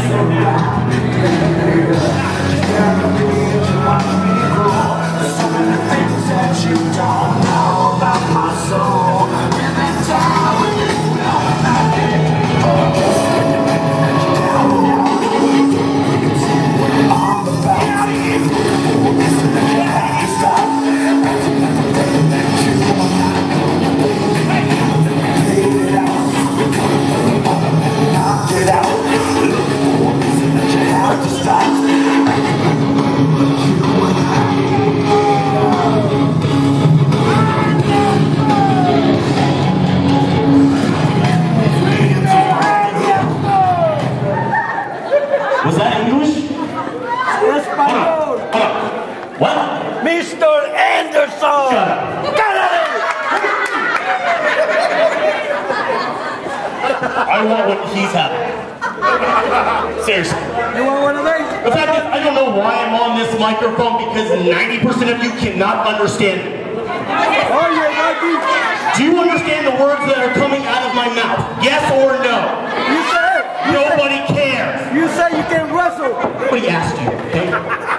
I want what he's having. Seriously. You want one of these? The fact is, I don't know why I'm on this microphone because 90% of you cannot understand it. Oh, yeah, Mikey. Do you understand the words that are coming out of my mouth? Yes or no? You said. Nobody cares. You say you can wrestle. Nobody asked you, okay?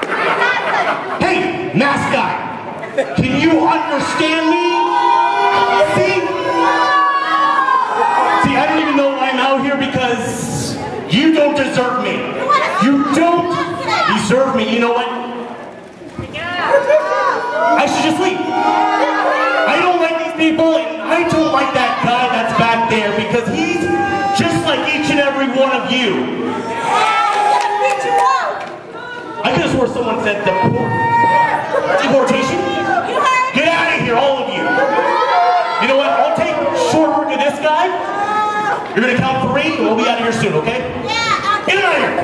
Hey, mask guy. Can you understand me? See, I don't even know why I'm out here because you don't deserve me. You don't deserve me. You know what? I should just leave. I don't like these people, and I don't like that guy that's back there because he's just like each and every one of you. I could have swore someone said deportation. Get out of here, all of you. You know what? I'll take short work of this guy. You're gonna count 3, and we'll be out of here soon, okay? Yeah. Get out of here.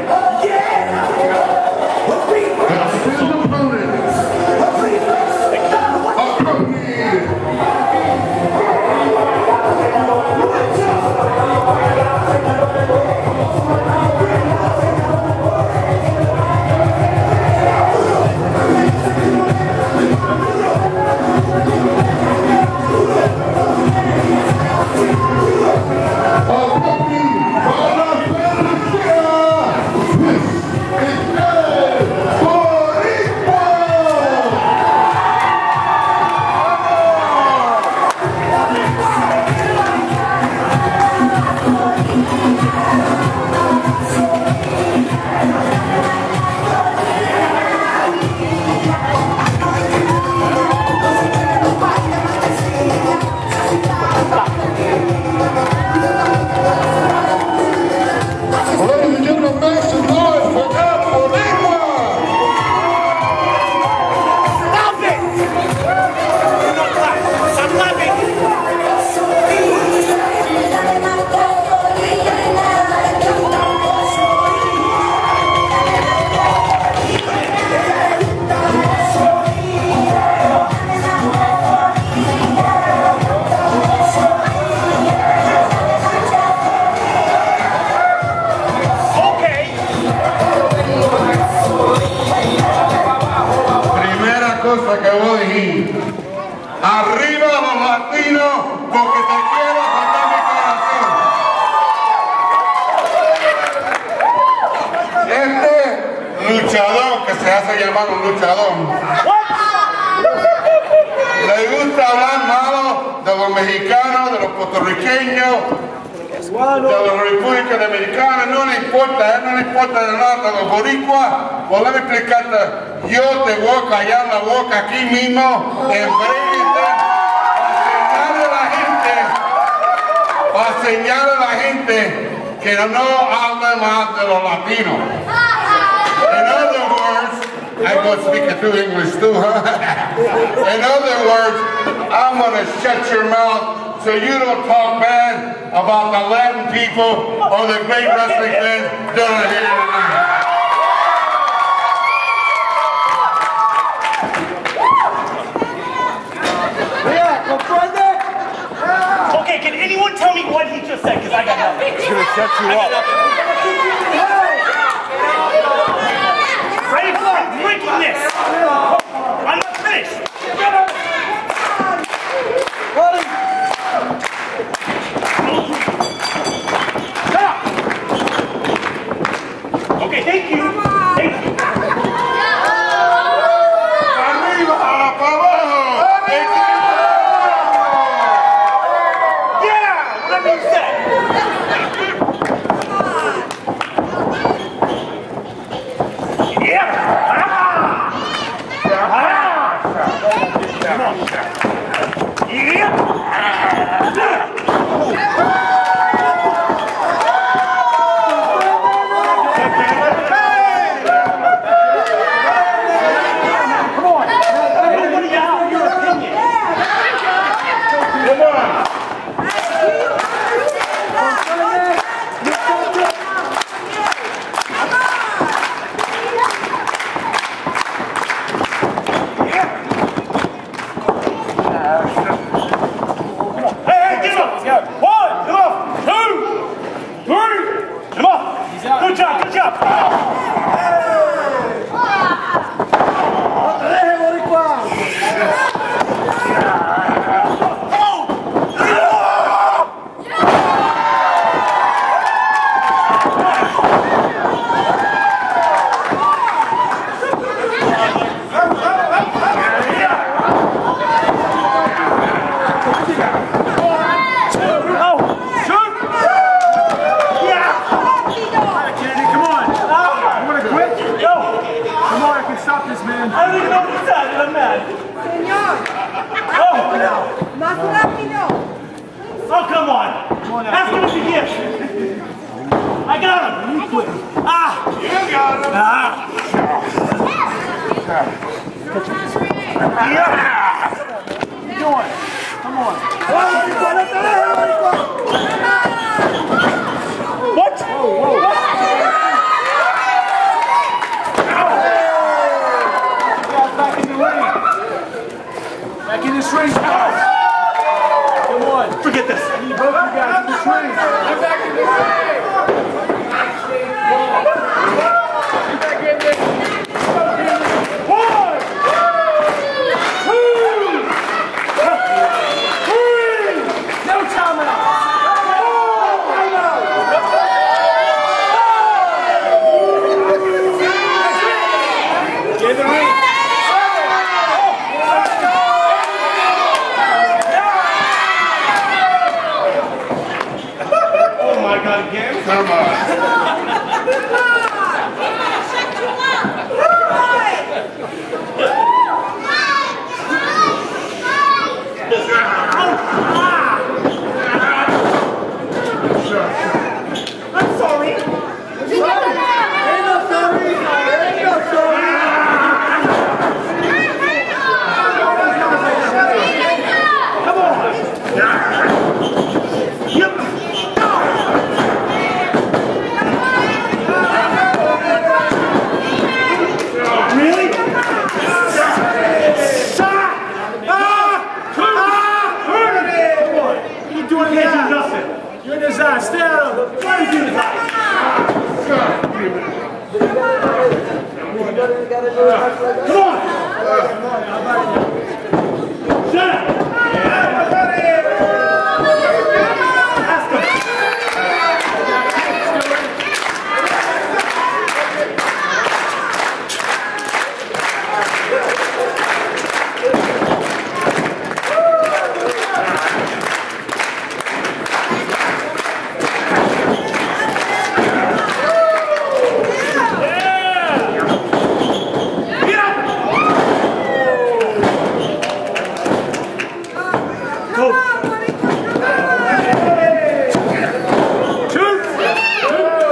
Que voy a decir, arriba los latinos porque te quiero sacar mi corazón. Este luchador que se hace llamar un luchador le gusta hablar malo de los mexicanos, de los puertorriqueños, de la República Dominicana. No le importa, a él no le importa de nada de los boricuas. Podemos explicarte, yo te voy a callar la boca aquí mismo en breve para enseñarle a la gente que no hable más de los latinos. In other words, I'm going to speak through English too, huh? In other words, I'm going to shut your mouth so you don't talk bad about the Latin people or the great wrestling fans that are here tonight. Okay, can anyone tell me what he just said? Because I got nothing. He's gonna shut you up. Ready for it? Breaking this. I'm not finished. Okay, thank you. Thank you. Arriba, para abajo. Yeah, whatever you say. Good job, good job. Stop this, man. I don't even know what he said, and I'm mad. Señor. Oh! Más rápido. Oh, come on. Ask him if he gives. I got him. Ah! You got him. Ah! Yeah! Keep going. Come on. What? Back in this ring. Come on. Forget this. Both of you guys in this ring. Get back in this ring. One! Two! Three! No timeout. Get in the ring. Again? Come on. I'm sorry. Come on. Yep. Really? What are you doing Can't do now? nothing. You're in his eye. Stay out of it. What is in his eyes? Come on! Shut up! Ask him.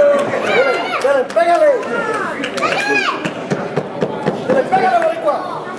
Pégale, boricua.